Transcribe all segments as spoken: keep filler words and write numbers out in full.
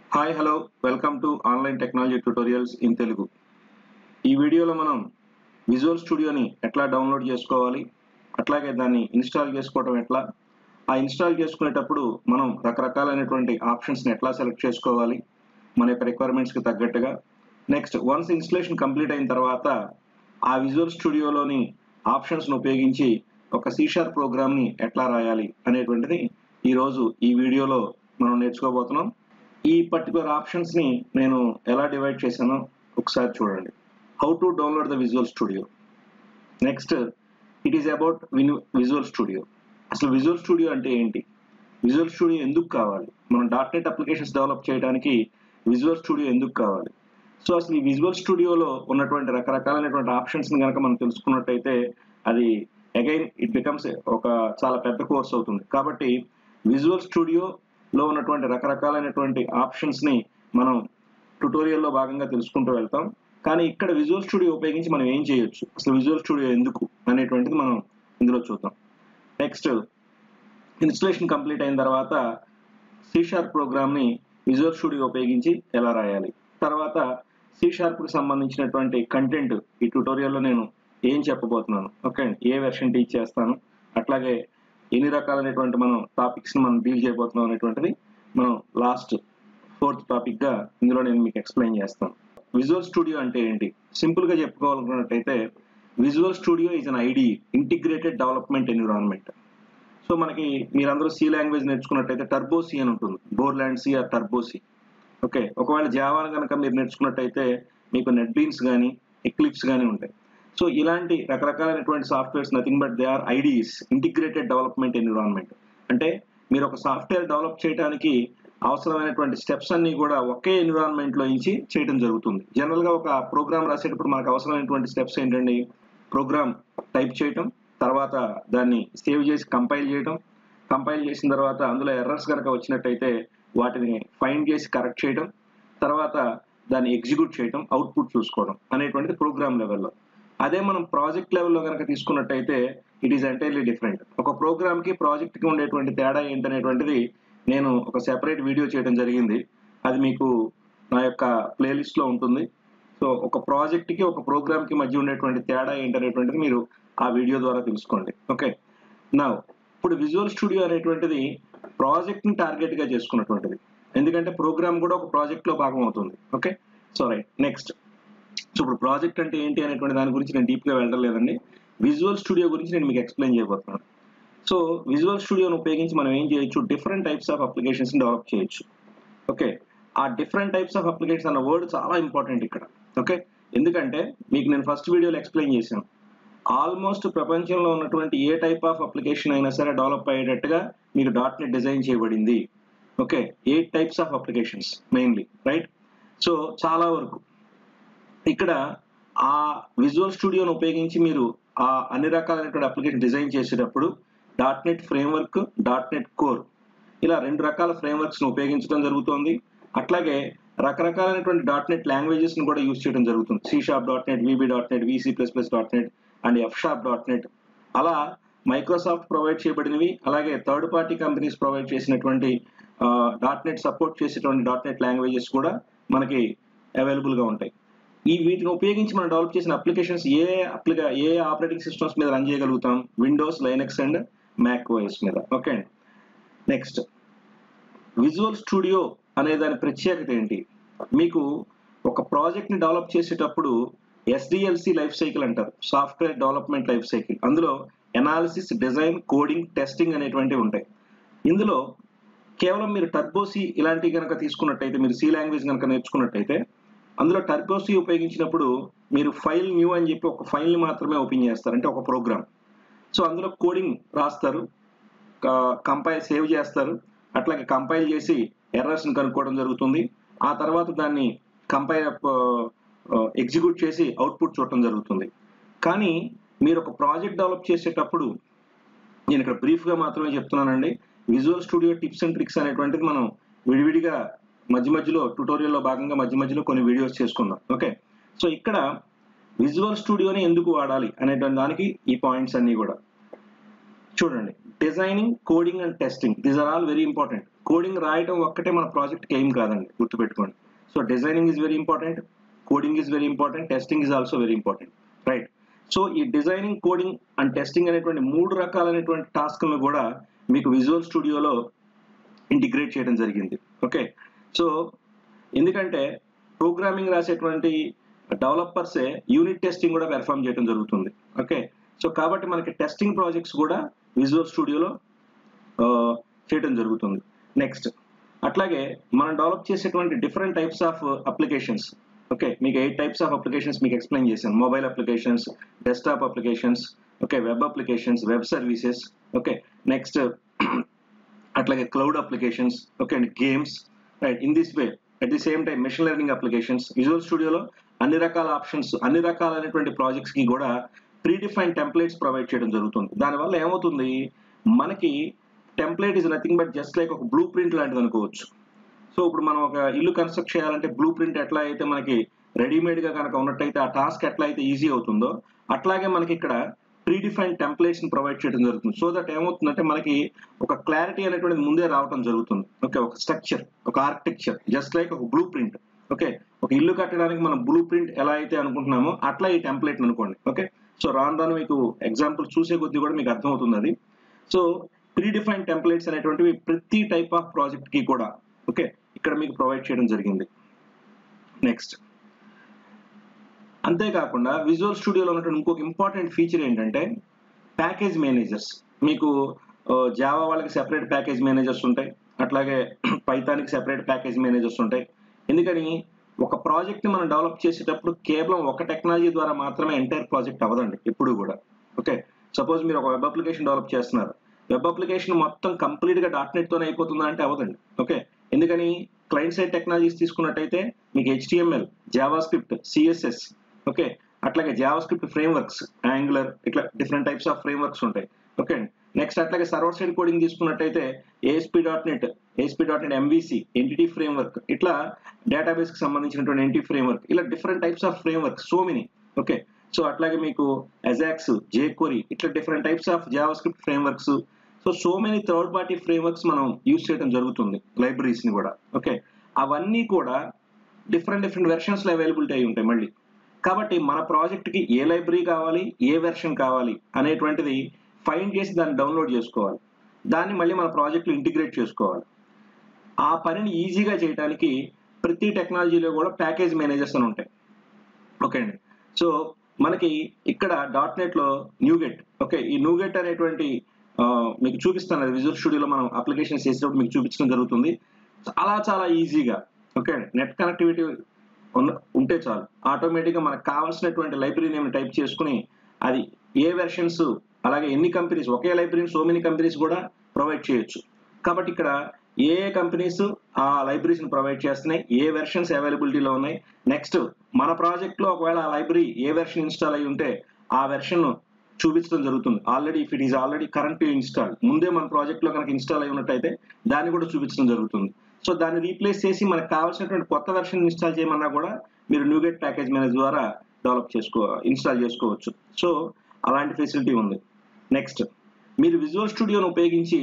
Hi hello welcome to online technology tutorials in Telugu. ఈ వీడియోలో మనం విజువల్ స్టూడియోని ఎట్లా డౌన్లోడ్ చేసుకోవాలి, అట్లాగే దాన్ని ఇన్స్టాల్ చేసుకోవడం ఎట్లా, ఆ ఇన్స్టాల్ చేసుకునేటప్పుడు మనం రకరకాలైనటువంటి ఆప్షన్స్ని ఎట్లా సెలెక్ట్ చేసుకోవాలి మన యొక్క రిక్వైర్మెంట్స్కి తగ్గట్టుగా, నెక్స్ట్ వన్స్ ఇన్స్టలేషన్ కంప్లీట్ అయిన తర్వాత ఆ విజువల్ స్టూడియోలోని ఆప్షన్స్ను ఉపయోగించి ఒక సి షార్ప్ ప్రోగ్రామ్ని ఎట్లా రాయాలి అనేటువంటిది ఈరోజు ఈ వీడియోలో మనం నేర్చుకోబోతున్నాం. ఈ పర్టికులర్ ఆప్షన్స్ ని నేను ఎలా డివైడ్ చేశానో ఒకసారి చూడండి. How to download the visual studio. Next it is about visual studio. అసలు విజువల్ స్టూడియో అంటే ఏంటి, విజువల్ స్టూడియో ఎందుకు కావాలి, మనం డాట్ నెట్ అప్లికేషన్స్ డెవలప్ చేయడానికి విజువల్ స్టూడియో ఎందుకు కావాలి. సో అసలు ఈ విజువల్ స్టూడియోలో ఉన్నటువంటి రకరకాలైనటువంటి ఆప్షన్స్ ని కనుక మనం తెలుసుకున్నట్టయితే అది అగైన్ ఇట్ బికమ్స్ ఒక చాలా పెద్ద కోర్స్ అవుతుంది. కాబట్టి విజువల్ స్టూడియో లో ఉన్నటువంటి రకరకాలైనటువంటి ఆప్షన్స్ ని మనం ట్యుటోరియల్లో భాగంగా తెలుసుకుంటూ వెళ్తాం. కానీ ఇక్కడ విజువల్ స్టూడియో ఉపయోగించి మనం ఏం చేయొచ్చు, అసలు విజువల్ స్టూడియో ఎందుకు అనేటువంటిది మనం ఇందులో చూద్దాం. నెక్స్ట్ ఇన్స్టలేషన్ కంప్లీట్ అయిన తర్వాత సి షార్ప్ ప్రోగ్రామ్ ని విజువల్ స్టూడియో ఉపయోగించి ఎలా రాయాలి, తర్వాత సి షార్ప్ కి సంబంధించినటువంటి కంటెంట్ ఈ ట్యుటోరియల్లో నేను ఏం చెప్పబోతున్నాను, ఓకే, ఏ వెర్షన్ టీచ్ చేస్తాను, అట్లాగే ఎన్ని రకాలైనటువంటి మనం టాపిక్స్ ని మనం డీల్ చేయబోతున్నాం అనేటువంటిది మనం లాస్ట్ ఫోర్త్ టాపిక్ గా ఇందులో నేను మీకు ఎక్స్ప్లెయిన్ చేస్తాను. విజువల్ స్టూడియో అంటే ఏంటి, సింపుల్ గా చెప్పుకోవాలనుకున్నట్టయితే visual studio is an IDE integrated development environment. So మనకి మీరందరూ సి లాంగ్వేజ్ నేర్చుకున్నట్టయితే టర్బో సి అని ఉంటుంది, Borland C or turbo C. Okay, ఒకవేళ జావా కనుక మీరు నేర్చుకున్నట్టయితే మీకు నెట్ బీన్స్ కానీ ఎక్లిప్స్ కానీ ఉంటాయి. సో ఇలాంటి రకరకాలైనటువంటి softwares nothing but they are IDEs, integrated development environment. అంటే మీరు ఒక సాఫ్ట్వేర్ డెవలప్ చేయడానికి అవసరమైనటువంటి స్టెప్స్ అన్ని కూడా ఒకే ఎన్విరాన్మెంట్ లో నుంచి చేయడం జరుగుతుంది. జనరల్ గా ఒక ప్రోగ్రామ్ రాసేటప్పుడు మనకు అవసరమైనటువంటి స్టెప్స్ ఏంటండి, ప్రోగ్రామ్ టైప్ చేయటం, తర్వాత దాన్ని సేవ్ చేసి కంపైల్ చేయటం, కంపైల్ చేసిన తర్వాత అందులో ఎర్రర్స్ కనుక వచ్చినట్టయితే వాటిని ఫైండ్ చేసి కరెక్ట్ చేయడం, తర్వాత దాన్ని ఎగ్జిక్యూట్ చేయడం, అవుట్పుట్ చూసుకోవడం అనేటువంటిది ప్రోగ్రామ్ లెవెల్లో. అదే మనం ప్రాజెక్ట్ లెవెల్లో కనుక తీసుకున్నట్టయితే ఇట్ ఈస్ ఎంటైర్లీ డిఫరెంట్. ఒక ప్రోగ్రామ్ కి ప్రాజెక్ట్ కి ఉండేటువంటి తేడా ఏంటనేటువంటిది నేను ఒక సెపరేట్ వీడియో చేయడం జరిగింది, అది మీకు నా యొక్క ప్లేలిస్ట్ లో ఉంటుంది. సో ఒక ప్రాజెక్ట్ కి ఒక ప్రోగ్రామ్ కి మధ్య ఉండేటువంటి తేడా ఏంటనేటువంటిది మీరు ఆ వీడియో ద్వారా తెలుసుకోండి. ఓకే, నా ఇప్పుడు విజువల్ స్టూడియో అనేటువంటిది ప్రాజెక్ట్ ని టార్గెట్ గా చేసుకున్నటువంటిది, ఎందుకంటే ప్రోగ్రామ్ కూడా ఒక ప్రాజెక్ట్ లో భాగం అవుతుంది. Okay, so right. Next so ఇప్పుడు ప్రాజెక్ట్ అంటే ఏంటి అనేటువంటి దాని గురించి నేను డీప్ గా వెళ్ళడం లేదండి, విజువల్ స్టూడియో గురించి నేను మీకు ఎక్స్ప్లెయిన్ చేయబోతున్నాను. సో విజువల్ స్టూడియోని ఉపయోగించి మనం ఏం చేయొచ్చు, different types of applications develop చేయొచ్చు. ఓకే, ఆ డిఫరెంట్ టైప్స్ ఆఫ్ అప్లికేషన్స్ అన్న వర్డ్ చాలా ఇంపార్టెంట్ ఇక్కడ. ఓకే, ఎందుకంటే మీకు నేను ఫస్ట్ వీడియోలో ఎక్స్ప్లెయిన్ చేశాను, ఆల్మోస్ట్ ప్రపంచంలో ఉన్నటువంటి ఏ టైప్ ఆఫ్ అప్లికేషన్ అయినా సరే డెవలప్ అయ్యేటట్టుగా మీకు డాట్ నెట్ డిజైన్ చేయబడింది. Okay, eight types of applications mainly, right. So చాలా వరకు ఇక్కడ ఆ విజువల్ స్టూడియోను ఉపయోగించి మీరు ఆ అన్ని రకాలైనటువంటి అప్లికేషన్ డిజైన్ చేసేటప్పుడు dot net framework, dot net core, ఇలా రెండు రకాల ఫ్రేమ్వర్క్స్ ను ఉపయోగించడం జరుగుతుంది. అట్లాగే రకరకాలైనటువంటి డాట్ నెట్ లాంగ్వేజెస్ ను కూడా యూజ్ చేయడం జరుగుతుంది, C sharp dot net, VB dot net, VC plus plus dot net and F sharp dot net. అలా మైక్రోసాఫ్ట్ ప్రొవైడ్ చేయబడినవి, అలాగే థర్డ్ పార్టీ కంపెనీస్ ప్రొవైడ్ చేసినటువంటి డాట్ నెట్ సపోర్ట్ చేసేటువంటి డాట్ నెట్ లాంగ్వేజెస్ కూడా మనకి అవైలబుల్ గా ఉంటాయి. ఈ వీటిని ఉపయోగించి మనం డెవలప్ చేసిన అప్లికేషన్స్ ఏ అప్లికా ఏ ఆపరేటింగ్ సిస్టమ్స్ మీద రన్ చేయగలుగుతాం, Windows, Linux and Mac OS మీద. ఓకే, నెక్స్ట్ విజువల్ స్టూడియో అనే దాని ప్రత్యేకత ఏంటి, మీకు ఒక ప్రాజెక్ట్ ని డెవలప్ చేసేటప్పుడు ఎస్డిఎల్సి లైఫ్ సైకిల్ అంటారు, సాఫ్ట్వేర్ డెవలప్మెంట్ లైఫ్ సైకిల్. అందులో ఎనాలిసిస్, డిజైన్, కోడింగ్, టెస్టింగ్ అనేటువంటివి ఉంటాయి. ఇందులో కేవలం మీరు టర్బోసి ఇలాంటివి కనుక తీసుకున్నట్టయితే, మీరు సి లాంగ్వేజ్ కనుక నేర్చుకున్నట్టయితే అందులో టర్బోసి ఉపయోగించినప్పుడు మీరు ఫైల్ న్యూ అని చెప్పి ఒక ఫైల్ ని మాత్రమే ఓపెన్ చేస్తారు, అంటే ఒక ప్రోగ్రామ్. సో అందులో కోడింగ్ రాస్తారు, కంపైల్ సేవ్ చేస్తారు, అట్లాగే కంపైల్ చేసి ఎర్రర్స్ ని కనుక్కోవడం జరుగుతుంది. ఆ తర్వాత దాన్ని కంపైల్ ఎగ్జిక్యూట్ చేసి అవుట్పుట్ చూడటం జరుగుతుంది. కానీ మీరు ఒక ప్రాజెక్ట్ డెవలప్ చేసేటప్పుడు, నేను ఇక్కడ బ్రీఫ్ గా మాత్రమే చెప్తున్నానండి, visual studio tips and tricks అనేటువంటిది మనం విడివిడిగా మధ్య మధ్యలో ట్యుటోరియల్లో భాగంగా మధ్య మధ్యలో కొన్ని వీడియోస్ చేసుకుందాం. ఓకే, సో ఇక్కడ విజువల్ స్టూడియోని ఎందుకు వాడాలి అనేటువంటి దానికి ఈ పాయింట్స్ అన్ని కూడా చూడండి. Designing, coding and testing, these are all very important. Coding రాయటం ఒక్కటే మన ప్రాజెక్ట్కి ఏం కాదండి, గుర్తుపెట్టుకోండి. So designing is very important, coding is very important, testing is also very important, right? So ఈ డిజైనింగ్, కోడింగ్ అండ్ టెస్టింగ్ అనేటువంటి మూడు రకాలైనటువంటి టాస్క్లను కూడా మీకు విజువల్ స్టూడియోలో ఇంటిగ్రేట్ చేయడం జరిగింది. ఓకే, సో ఎందుకంటే ప్రోగ్రామింగ్ రాసేటువంటి డెవలపర్సే యూనిట్ టెస్టింగ్ కూడా పెర్ఫామ్ చేయడం జరుగుతుంది. ఓకే, సో కాబట్టి మనకి టెస్టింగ్ ప్రాజెక్ట్స్ కూడా విజువల్ స్టూడియోలో చేయడం జరుగుతుంది. నెక్స్ట్ అట్లాగే మనం డెవలప్ చేసేటువంటి different types of applications. Okay, మీకు ఎయిట్ టైప్స్ ఆఫ్ అప్లికేషన్స్ మీకు ఎక్స్ప్లెయిన్ చేశాను. Mobile applications, desktop applications, okay, web applications, web services, okay, next అట్లాగే cloud applications, okay and games, right? In this way at the same time machine learning applications. Visual స్టూడియోలో అన్ని రకాల options, అన్ని రకాలైనటువంటి projects కి కూడా pre define templates provide చేయడం జరుగుతుంది. దానివల్ల ఏమవుతుంది, మనకి template is nothing but just like ఒక బ్లూ ప్రింట్ లాంటిది అనుకోవచ్చు. సో ఇప్పుడు మనం ఒక ఇల్లు కన్స్ట్రక్ట్ చేయాలంటే బ్లూ ప్రింట్ ఎట్లా అయితే మనకి రెడీమేడ్ గా కనుక ఉన్నట్టయితే ఆ టాస్క్ ఎట్లా అయితే ఈజీ అవుతుందో, అట్లాగే మనకి ఇక్కడ ప్రీ డిఫైన్ టెంప్లెట్స్ ని ప్రొవైడ్ చేయడం జరుగుతుంది. సో దట్ ఏమవుతుందంటే మనకి ఒక క్లారిటీ అనేటువంటిది ముందే రావడం జరుగుతుంది. ఓకే, ఒక స్ట్రక్చర్, ఒక ఆర్కిటెక్చర్, జస్ట్ లైక్ ఒక బ్లూ ప్రింట్. ఓకే, ఒక ఇల్లు కట్టడానికి మనం బ్లూ ప్రింట్ ఎలా అయితే అనుకుంటున్నామో అట్లా ఈ టెంప్లెట్ అనుకోండి. ఓకే, సో రాను రాను మీకు ఎగ్జాంపుల్ చూసే కొద్దీ కూడా మీకు అర్థమవుతుంది అది. సో ప్రీ డిఫైన్ టెంప్లెట్స్ అనేటువంటివి ప్రతి టైప్ ఆఫ్ ప్రాజెక్ట్ కి కూడా ఓకే ఇక్కడ మీకు ప్రొవైడ్ చేయడం జరిగింది. నెక్స్ట్ అంతేకాకుండా విజువల్ స్టూడియోలో ఉన్నటువంటి ఇంకొక ఇంపార్టెంట్ ఫీచర్ ఏంటంటే ప్యాకేజ్ మేనేజర్స్. మీకు జావా వాళ్ళకి సెపరేట్ ప్యాకేజ్ మేనేజర్స్ ఉంటాయి, అట్లాగే పైథాన్కి సెపరేట్ ప్యాకేజ్ మేనేజర్స్ ఉంటాయి. ఎందుకని ఒక ప్రాజెక్ట్ ని మనం డెవలప్ చేసేటప్పుడు కేవలం ఒక టెక్నాలజీ ద్వారా మాత్రమే ఎంటైర్ ప్రాజెక్ట్ అవ్వదండి ఎప్పుడు కూడా. ఓకే, సపోజ్ మీరు ఒక వెబ్ అప్లికేషన్ డెవలప్ చేస్తున్నారు, వెబ్ అప్లికేషన్ మొత్తం కంప్లీట్ గా డాట్ నెట్ తోనే అయిపోతుందా అంటే అవ్వదండి. ఓకే, ఎందుకని క్లయింట్ సైడ్ టెక్నాలజీస్ తీసుకున్నట్టయితే మీకు HTML, JavaScript, CSS, okay, అట్లాగే JavaScript frameworks, Angular, ఇట్లా different types of frameworks ఉంటాయి. ఓకే, నెక్స్ట్ అట్లాగే సర్వర్ సైడ్ కోడింగ్ తీసుకున్నట్టయితే ASP dot net, ASP dot net MVC, entity framework, ఇట్లా database కి సంబంధించినటువంటి entity framework, ఇలా different types of framework, so many. Okay, so అట్లాగే మీకు AJAX, jQuery, ఇట్లా different types of JavaScript frameworks. So so many third party frameworks మనం use చేయడం జరుగుతుంది, లైబ్రరీస్ ని కూడా. ఓకే, అవన్నీ కూడా డిఫరెంట్ డిఫరెంట్ వెర్షన్స్ లో అవైలబిలిటీ అయి ఉంటాయి మళ్ళీ. కాబట్టి మన ప్రాజెక్ట్ కి ఏ లైబ్రరీ కావాలి, ఏ వెర్షన్ కావాలి అనేటువంటిది ఫైండ్ చేసి దాన్ని డౌన్లోడ్ చేసుకోవాలి, దాన్ని మళ్ళీ మన ప్రాజెక్ట్లో ఇంటిగ్రేట్ చేసుకోవాలి. ఆ పనిని ఈజీగా చేయడానికి ప్రతి టెక్నాలజీలో కూడా ప్యాకేజ్ మేనేజర్స్ అని ఉంటాయి. ఓకే అండి, సో మనకి ఇక్కడ డాట్ నెట్ లో న్యూగెట్, ఓకే, ఈ న్యూగెట్ అనేటువంటి మీకు చూపిస్తాను, అది విజువల్ స్టూడియోలో మనం అప్లికేషన్స్ చేసేటప్పుడు మీకు చూపించడం జరుగుతుంది. చాలా చాలా ఈజీగా. ఓకే, నెట్ కనెక్టివిటీ ఉంటే చాలు, ఆటోమేటిక్గా మనకు కావాల్సినటువంటి లైబ్రరీ నేమ్ టైప్ చేసుకుని అది ఏ వెర్షన్స్, అలాగే ఎన్ని కంపెనీస్, ఒకే లైబ్రరీని సో మెనీ కంపెనీస్ కూడా ప్రొవైడ్ చేయొచ్చు. కాబట్టి ఇక్కడ ఏ ఏ కంపెనీస్ ఆ లైబ్రరీస్ ని ప్రొవైడ్ చేస్తున్నాయి, ఏ వెర్షన్స్ అవైలబిలిటీలో ఉన్నాయి, నెక్స్ట్ మన ప్రాజెక్ట్ లో ఒకవేళ ఆ లైబ్రరీ ఏ వెర్షన్ ఇన్స్టాల్ అయి ఉంటే ఆ వెర్షన్ చూపించడం జరుగుతుంది. Already if it is already current install, ముందే మన ప్రాజెక్ట్ లో కనుక ఇన్స్టాల్ అయి ఉన్నట్టయితే దాన్ని కూడా చూపించడం జరుగుతుంది. సో దాన్ని రీప్లేస్ చేసి మనకు కావాల్సినటువంటి కొత్త వెర్షన్ ఇన్స్టాల్ చేయమన్నా కూడా మీరు న్యూగెట్ ప్యాకేజ్ మేనేజర్ ద్వారా డెవలప్ చేసుకో ఇన్స్టాల్ చేసుకోవచ్చు. సో అలాంటి ఫెసిలిటీ ఉంది. నెక్స్ట్ మీరు విజువల్ స్టూడియోను ఉపయోగించి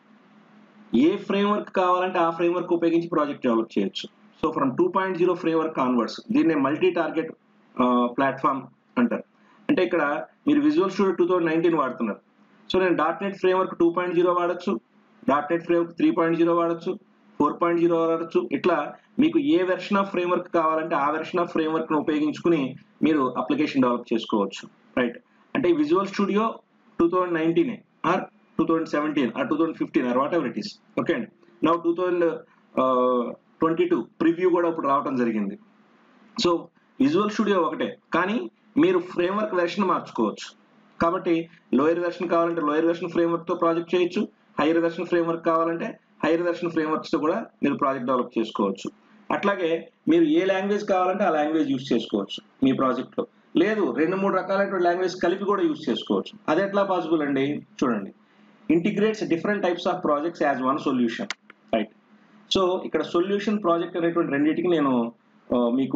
ఏ ఫ్రేమ్వర్క్ కావాలంటే ఆ ఫ్రేమ్వర్క్ ఉపయోగించి ప్రాజెక్ట్ డెవలప్ చేయొచ్చు. So from two point zero framework onwards, దీన్నే మల్టీ టార్గెట్ ప్లాట్ఫామ్ అంటారు. అంటే ఇక్కడ మీరు visual studio two thousand nineteen వాడుతున్నారు, సో నేను dot net framework two point zero వాడచ్చు, dot net framework three point zero వాడచ్చు, ఫోర్ పాయింట్ జీరో వాడచ్చు. ఇట్లా మీకు ఏ వెర్షన్ ఆఫ్ ఫ్రేమ్వర్క్ కావాలంటే ఆ వెర్షన్ ఆఫ్ ఫ్రేమ్వర్క్ ను ఉపయోగించుకుని మీరు అప్లికేషన్ డెవలప్ చేసుకోవచ్చు, రైట్? అంటే visual studio two thousand nineteen or two thousand seventeen or two thousand fifteen or whatever it is. Okay అండి, now two thousand twenty two preview కూడా ఇప్పుడు రావడం జరిగింది. సో విజువల్ స్టూడియో ఒకటే, కానీ మీరు ఫ్రేమ్వర్క్ వెర్షన్ మార్చుకోవచ్చు. కాబట్టి లోయర్ వెర్షన్ కావాలంటే లోయర్ వెర్షన్ ఫ్రేమ్వర్క్ తో ప్రాజెక్ట్ చేయొచ్చు, హైయర్ వెర్షన్ ఫ్రేమ్వర్క్ కావాలంటే హైయర్ వెర్షన్ ఫ్రేమ్వర్క్స్ తో కూడా మీరు ప్రాజెక్ట్ డెవలప్ చేసుకోవచ్చు. అట్లాగే మీరు ఏ లాంగ్వేజ్ కావాలంటే ఆ లాంగ్వేజ్ యూజ్ చేసుకోవచ్చు మీ ప్రాజెక్ట్ లో. లేదు రెండు మూడు రకాలైన లాంగ్వేజ్ కలిపి కూడా యూజ్ చేసుకోవచ్చు. అది ఎట్లా పాసిబుల్ అండి? చూడండి, integrates different types of projects as one solution, right? So ఇక్కడ సొల్యూషన్, ప్రాజెక్ట్ అనేటువంటి రెండింటికి నేను మీకు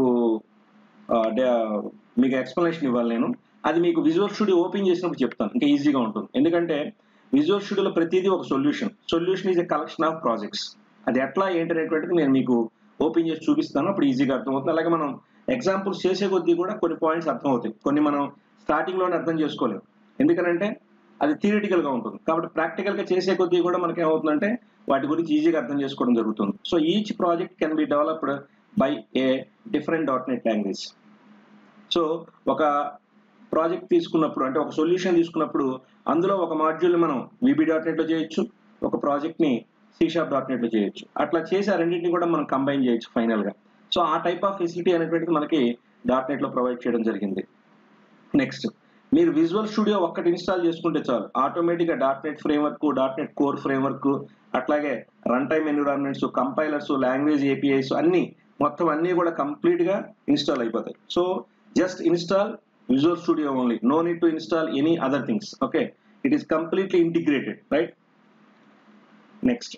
మీకు ఎక్స్ప్లెనేషన్ ఇవ్వాలి. నేను అది మీకు విజువల్ స్టూడియో ఓపెన్ చేసినప్పుడు చెప్తాను, ఇంకా ఈజీగా ఉంటుంది. ఎందుకంటే విజువల్ స్టూడియోలో ప్రతిదీ ఒక solution. Solution is a collection of projects. అది ఎట్లా ఏంటి అనేటువంటిది నేను మీకు ఓపెన్ చేసి చూపిస్తాను, అప్పుడు ఈజీగా అర్థమవుతుంది. అలాగే మనం ఎగ్జాంపుల్స్ చేసే కొద్దీ కూడా కొన్ని పాయింట్స్ అర్థమవుతాయి, కొన్ని మనం స్టార్టింగ్లోనే అర్థం చేసుకోలేము, ఎందుకంటే అది థియరిటికల్గా ఉంటుంది. కాబట్టి ప్రాక్టికల్గా చేసే కొద్దీ కూడా మనకి ఏమవుతుందంటే వాటి గురించి ఈజీగా అర్థం చేసుకోవడం జరుగుతుంది. So each project can be developed by a different dot net language. So ఒక ప్రాజెక్ట్ తీసుకున్నప్పుడు అంటే ఒక సొల్యూషన్ తీసుకున్నప్పుడు అందులో ఒక మాడ్యూల్ని మనం విబి డాట్ నెట్లో చేయొచ్చు, ఒక ప్రాజెక్ట్ని సి షార్ప్ డాట్ నెట్లో చేయొచ్చు. అట్లా చేసి ఆ రెండింటిని కూడా మనం కంబైన్ చేయొచ్చు ఫైనల్గా. సో ఆ టైప్ ఆఫ్ ఫెసిలిటీ అనేటువంటిది మనకి డాట్ నెట్లో ప్రొవైడ్ చేయడం జరిగింది. నెక్స్ట్, మీరు విజువల్ స్టూడియో ఒక్కటి ఇన్స్టాల్ చేసుకుంటే చాలు, ఆటోమేటిక్గా dot net framework, dot net core framework, అట్లాగే runtime environments, compilers, language APIs అన్నీ మొత్తం అన్నీ కూడా కంప్లీట్గా ఇన్స్టాల్ అయిపోతాయి. So just install visual studio only, no need to install any other things. Okay, it is completely integrated, right? Next,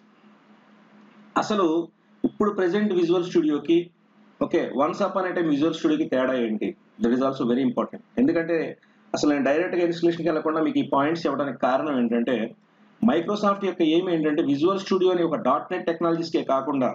అసలు ఇప్పుడు present visual స్టూడియోకి okay once upon a time visual స్టూడియోకి తేడా ఏంటి? That is also very important. ఎందుకంటే అసలు నేను డైరెక్ట్గా ఇన్స్టలేషన్కి వెళ్ళకుండా మీకు ఈ పాయింట్స్ ఇవ్వడానికి కారణం ఏంటంటే మైక్రోసాఫ్ట్ యొక్క ఏం ఏంటంటే విజువల్ స్టూడియోని ఒక డాట్ నెట్ టెక్నాలజీస్కే కాకుండా,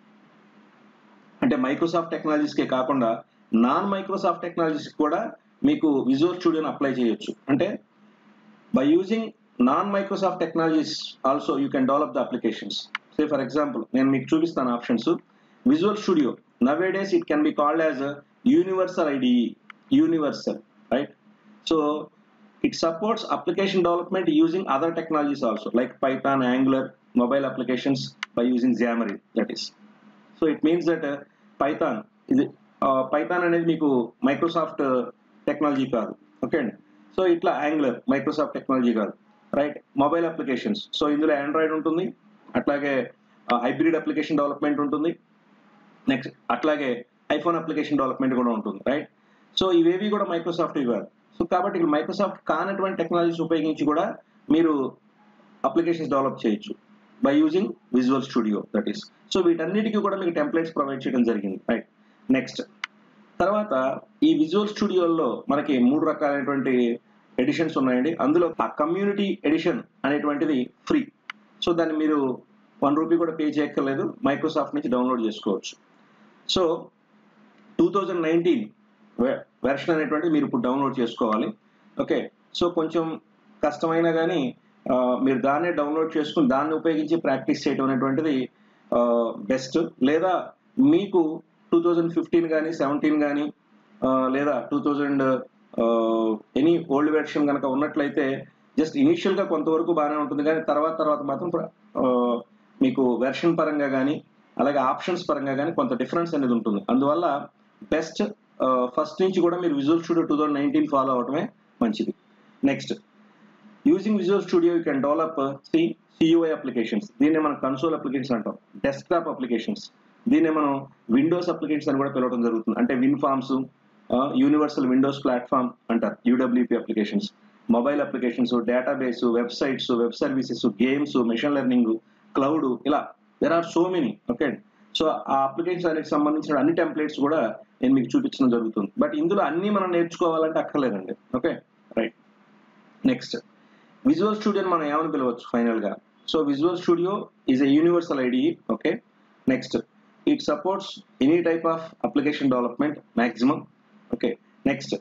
అంటే మైక్రోసాఫ్ట్ టెక్నాలజీస్కే కాకుండా నాన్ మైక్రోసాఫ్ట్ టెక్నాలజీస్ కూడా మీకు విజువల్ స్టూడియోని అప్లై చేయొచ్చు. అంటే by using non Microsoft technologies also you can develop the applications. Say for example నేను మీకు చూపిస్తాను options. Visual studio nowadays it can be called as a universal I D E, universal, right? So it supports application development using other technologies also like Python, Angular, mobile applications by using Xamarin, that is. So it means that uh, Python is uh, Python అనేది మీకు Microsoft technology కాదు, okay అండి. So ఇట్లా Angular Microsoft technology కాదు, right? Mobile applications, so ఇందులో Android ఉంటుంది, అట్లాగే hybrid application development ఉంటుంది, నెక్స్ట్ అట్లాగే ఐఫోన్ అప్లికేషన్ డెవలప్మెంట్ కూడా ఉంటుంది, రైట్? సో ఇవేవి కూడా మైక్రోసాఫ్ట్ ఇవ్వాలి. సో కాబట్టి ఇక్కడ మైక్రోసాఫ్ట్ కానటువంటి టెక్నాలజీస్ ఉపయోగించి కూడా మీరు అప్లికేషన్స్ డెవలప్ చేయొచ్చు by using visual studio, that is. So వీటన్నిటికీ కూడా మీకు టెంప్లెట్స్ ప్రొవైడ్ చేయడం జరిగింది, రైట్? నెక్స్ట్, తర్వాత ఈ విజువల్ స్టూడియోలో మనకి మూడు రకాలైనటువంటి ఎడిషన్స్ ఉన్నాయండి. అందులో ఆ కమ్యూనిటీ ఎడిషన్ అనేటువంటిది ఫ్రీ. సో దాన్ని మీరు వన్ రూపీ కూడా పే చేయక్కర్లేదు, మైక్రోసాఫ్ట్ నుంచి డౌన్లోడ్ చేసుకోవచ్చు. So two thousand nineteen version అనేటువంటిది మీరు ఇప్పుడు డౌన్లోడ్ చేసుకోవాలి, ఓకే? సో కొంచెం కష్టమైనా కానీ మీరు దాన్నే డౌన్లోడ్ చేసుకుని దాన్ని ఉపయోగించి ప్రాక్టీస్ చేయడం అనేటువంటిది బెస్ట్. లేదా మీకు టూ థౌజండ్ ఫిఫ్టీన్ కానీ సెవెంటీన్ కానీ లేదా two thousand any old version కనుక ఉన్నట్లయితే జస్ట్ ఇనీషియల్గా కొంతవరకు బాగానే ఉంటుంది, కానీ తర్వాత తర్వాత మాత్రం మీకు వెర్షన్ పరంగా కానీ అలాగే ఆప్షన్స్ పరంగా కానీ కొంత డిఫరెన్స్ అనేది ఉంటుంది. అందువల్ల బెస్ట్ ఫస్ట్ నుంచి కూడా మీరు visual studio two thousand nineteen follow అవడమే మంచిది. Next, using visual studio you can develop C CUI applications, దీన్నే మనం కన్సోల్ అప్లికేషన్స్ అంటాం. డెస్క్టాప్ అప్లికేషన్స్, దీన్నే మనం విండోస్ అప్లికేషన్స్ అని కూడా పిలవడం జరుగుతుంది. అంటే WinForms, universal Windows platform అంటారు, UWP applications. Mobile applications, database, websites, web services, games, machine learning, cloud, ఇలా there are so many, okay? So ఆ అప్లికేషన్స్ అనేది సంబంధించిన అన్ని టెంప్లెట్స్ కూడా నేను మీకు చూపించడం జరుగుతుంది. బట్ ఇందులో అన్నీ మనం నేర్చుకోవాలంటే అక్కర్లేదండి, ఓకే? రైట్. నెక్స్ట్, విజువల్ స్టూడియోని మనం ఏమని పిలవచ్చు ఫైనల్గా? So visual studio is a universal IDE, okay? Next, it supports any type of application development maximum, okay? Next,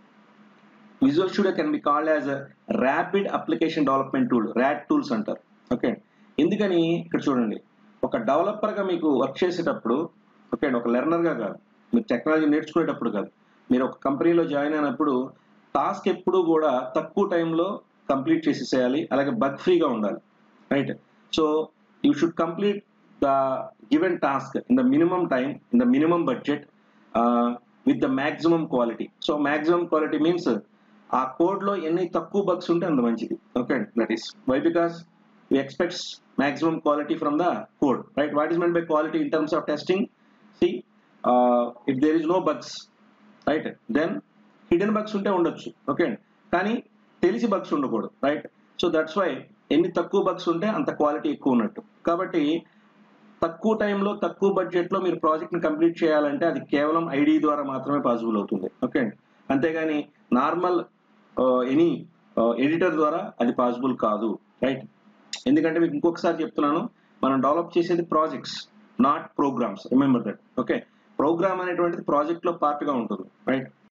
visual studio can be called as rapid application development tool, RAD tools అంటారు, okay? ఎందుకని ఇక్కడ చూడండి, ఒక డెవలపర్గా మీకు work చేసేటప్పుడు, okay, ఒక లెర్నర్గా కాదు, మీరు టెక్నాలజీ నేర్చుకునేటప్పుడు కాదు, మీరు ఒక కంపెనీలో జాయిన్ అయినప్పుడు టాస్క్ ఎప్పుడు కూడా తక్కువ టైంలో కంప్లీట్ చేసేసేయాలి, అలాగే బగ్ ఫ్రీగా ఉండాలి, right? So you should complete the given task in the minimum time, in the minimum budget, with the maximum quality. So maximum quality means ఆ కోడ్లో ఎన్ని తక్కువ బగ్స్ ఉంటే అంత మంచిది, okay? That is why, because we expects maximum quality from the code, right? What is meant by quality in terms of testing? See, uh, if there is no bugs, right, then hidden bugs unte undachchu, okay? Kani telisi bugs undakodu, right? So that's why enni takku bugs unte anta quality ekku unnattu. Kabatti takku time lo takku budget lo meer project ni complete cheyalante adi kevalam I D E ద్వారా మాత్రమే possible అవుతుంది, okay? అంతేగాని normal any editor ద్వారా అది possible కాదు, right? ఎందుకంటే మీకు ఇంకొకసారి చెప్తున్నాను, మనం డెవలప్ చేసేది projects, not programs. Remember that. Okay, program అనేటువంటిది ప్రాజెక్ట్లో పార్ట్గా ఉంటుంది, రైట్?